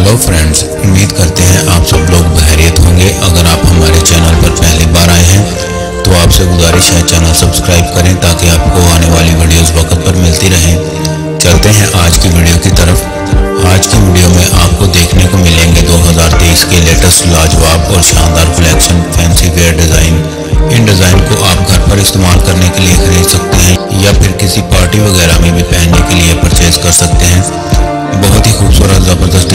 Hello friends, उम्मीद करते हैं आप सब लोग खैरियत होंगे। अगर आप हमारे चैनल पर पहली बार आए हैं तो आपसे गुजारिश है चैनल सब्सक्राइब करें ताकि आपको आने वाली वीडियोस वक्त पर मिलती रहें। चलते हैं आज की वीडियो की तरफ। आज की वीडियो में आपको देखने को मिलेंगे 2023 के लेटेस्ट लाजवाब और शानदार कलेक्शन फैंसी वेयर डिज़ाइन। इन डिज़ाइन को आप घर पर इस्तेमाल करने के लिए खरीद सकते हैं या फिर किसी पार्टी वगैरह में भी पहनने के लिए परचेज कर सकते हैं। बहुत ही खूबसूरत ज़बरदस्त